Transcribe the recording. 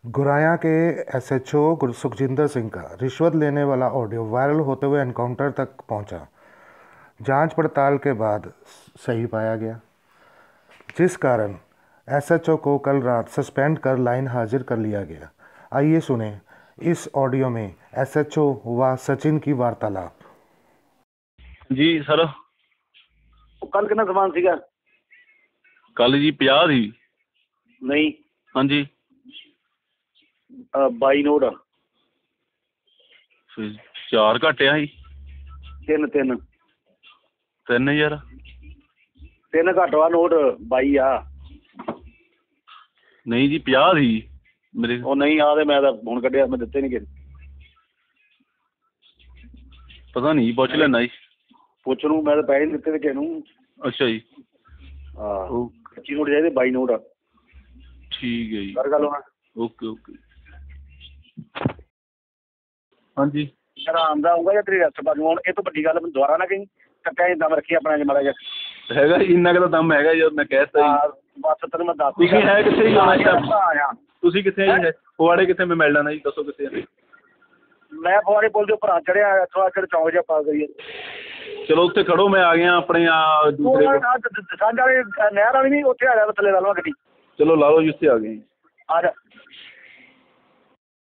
गुराया के एसएचओ सुखजिंदर सिंह का रिश्वत लेने वाला ऑडियो वायरल होते हुए एनकाउंटर तक पहुंचा। जांच पड़ताल के बाद सही पाया गया, जिस कारण एसएचओ को कल रात सस्पेंड कर लाइन हाजिर कर लिया गया। आइए सुने इस ऑडियो में एसएचओ व सचिन की वार्तालाप। जी सर, कल कितना समान सीगा? कल जी 50 थी। नहीं, हाँ जी, 22 नोट, फिर 4 घटिया ही ਤਿੰਨ 3000। ਘੱਟ ਵਾ ਨੋਟ 22 ਆ। ਨਹੀਂ ਜੀ 50 ਸੀ ਮੇਰੇ। ਉਹ ਨਹੀਂ ਆ ਤੇ ਮੈਂ ਤਾਂ ਹੁਣ ਕੱਢਿਆ, ਮੈਂ ਦਿੱਤੇ ਨਹੀਂ ਕਿਸੇ। ਪਤਾ ਨਹੀਂ ਜੀ, ਪੁੱਛ ਲੈਣਾ ਜੀ। ਪੁੱਛ ਨੂੰ ਮੈਂ ਤਾਂ ਪੈਸੇ ਨਹੀਂ ਦਿੱਤੇ ਤੇ ਕਿਸੇ ਨੂੰ। ਅੱਛਾ ਜੀ, ਹਾਂ, ਓਕੇ 25 ਨੋਟ ਚਾਹੀਦੇ, 22 ਨੋਟ। ਠੀਕ ਹੈ ਜੀ, ਕਰ ਗੱਲ ਹੋਣਾ। Okay okay. ਹਾਂਜੀ ਆਰਾਮ ਦਾ ਆਊਗਾ ਜਾਂ ਤੇਰੀ ਰੈਸਟ ਪਾ ਦੂੰ। ਹੁਣ ਇਹ ਤੋਂ ਵੱਡੀ ਗੱਲ ਮੈਨੂੰ ਦੁਬਾਰਾ ਨਾ ਕਹੀਂ। ਟੱਕਾ ਹੀ ਦਮ ਰੱਖੀ ਆਪਣਾ, ਜੇ ਮਾੜਾ ਜਿਹਾ ਹੈਗਾ ਜੀ, ਇੰਨਾ ਕੁ ਤਾਂ ਦਮ ਹੈਗਾ ਜੀ, ਮੈਂ ਕਹਿ ਤਾ ਜੀ। ਬਸ ਤੈਨੂੰ ਮੈਂ ਦੱਸ ਤੁਸੀਂ ਹੈ ਕਿੱਥੇ ਜੀ? ਆਇਆ ਤੁਸੀਂ ਕਿੱਥੇ ਜੀ? ਫੁਆੜੇ ਕਿੱਥੇ? ਮੈਂ ਮਿਲ ਲੈਣਾ ਜੀ, ਦੱਸੋ ਕਿੱਥੇ ਆ? ਮੈਂ ਫੁਆੜੇ ਪੁੱਲ ਦੇ ਉੱਪਰ ਆ ਚੜਿਆ, ਇੱਥੋਂ ਚੜ ਚੌਂਕ ਜਿਹਾ ਪਾ ਗਈ। ਚਲੋ ਉੱਥੇ ਖੜੋ, ਮੈਂ ਆ ਗਿਆ ਆਪਣੇ ਦੂਸਰੇ। ਸਾਂਝ ਵਾਲੀ ਨਹਿਰ ਵਾਲੀ ਨਹੀਂ, ਉੱਥੇ ਆ ਜਾ ਥੱਲੇ ਲਾ ਲਵਾਂ ਗੱਡੀ। ਚਲੋ ਲਾ ਲਓ ਜੀ, ਉੱਥੇ ਆ ਗਏ। ਆ ਜਾ।